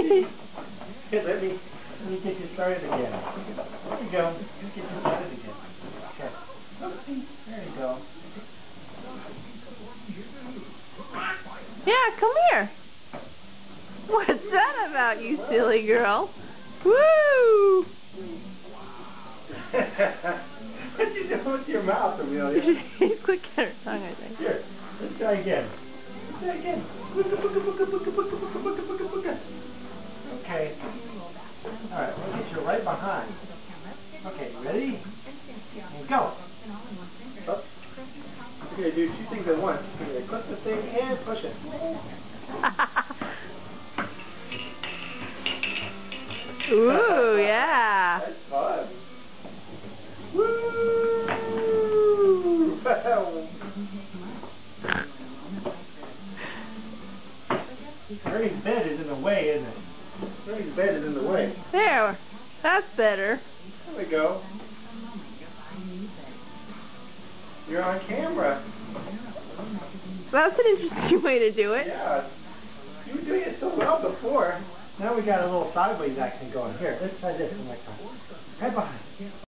Here, let me get you started again. There you go. Let's get you started again. Okay. There you go. Yeah, come here. What's that about, you silly girl? Woo! What you doing with your mouth, Emelia? She's quick at her tongue, I think. Here, let's try again. Let's try again. Okay. Alright, we'll get you right behind. Okay, ready? And go. Oops. You're going to do two things at once. You're going to click the thing and push it. Ooh, yeah. That's fun. Woo! Ernie's bed is in the way, isn't it? Ernie's bed is in the way. There. That's better. There we go. You're on camera. That's an interesting way to do it. Yeah. You were doing it so well before. Now we got a little sideways action going. Here, let's try this one next time. Right behind.